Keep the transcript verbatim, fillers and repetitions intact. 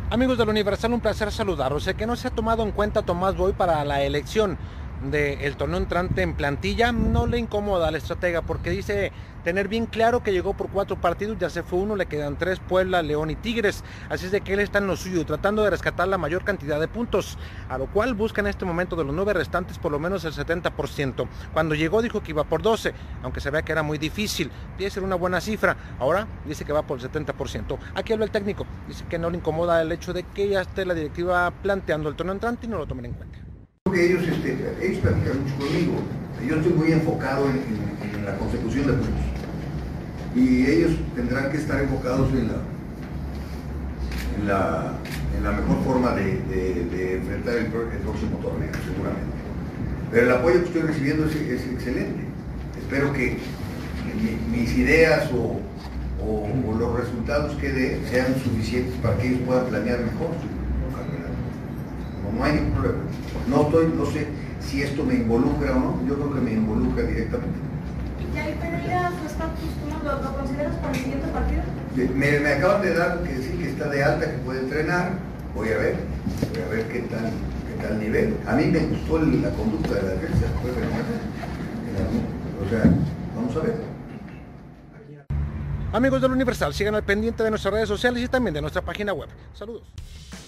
Amigos del Universal, un placer saludarlos. Sé que no se ha tomado en cuenta Tomás Boy para la elección del torneo entrante en plantilla. No le incomoda al estratega porque dice tener bien claro que llegó por cuatro partidos, ya se fue uno, le quedan tres: Puebla, León y Tigres. Así es de que él está en lo suyo, tratando de rescatar la mayor cantidad de puntos, a lo cual busca en este momento de los nueve restantes por lo menos el setenta por ciento. Cuando llegó dijo que iba por doce, aunque se vea que era muy difícil. Tiene que ser una buena cifra. Ahora dice que va por el setenta por ciento. Aquí habla el técnico, dice que no le incomoda el hecho de que ya esté la directiva planteando el torneo entrante y no lo tomen en cuenta. Que ellos, este, ellos platican mucho conmigo. Yo estoy muy enfocado en, en, en la consecución de puntos. Y ellos tendrán que estar enfocados en la, en la, en la mejor forma de, de, de enfrentar el, el próximo torneo, seguramente. Pero el apoyo que estoy recibiendo es, es excelente. Espero que mi, mis ideas o, o, o los resultados que dé sean suficientes para que ellos puedan planear mejor su campeonato. No hay ningún problema. No estoy, no sé si esto me involucra o no, yo creo que me involucra directamente. ¿Y Jair Pereira, su estatus, cómo lo, lo consideras para el siguiente partido? Me, me acaban de dar que decir que está de alta, que puede entrenar. Voy a ver, voy a ver qué tal, qué tal nivel. A mí me gustó el, la conducta de la defensa, fue fenomenal. O sea, vamos a ver. Amigos del Universal, sigan al pendiente de nuestras redes sociales y también de nuestra página web. Saludos.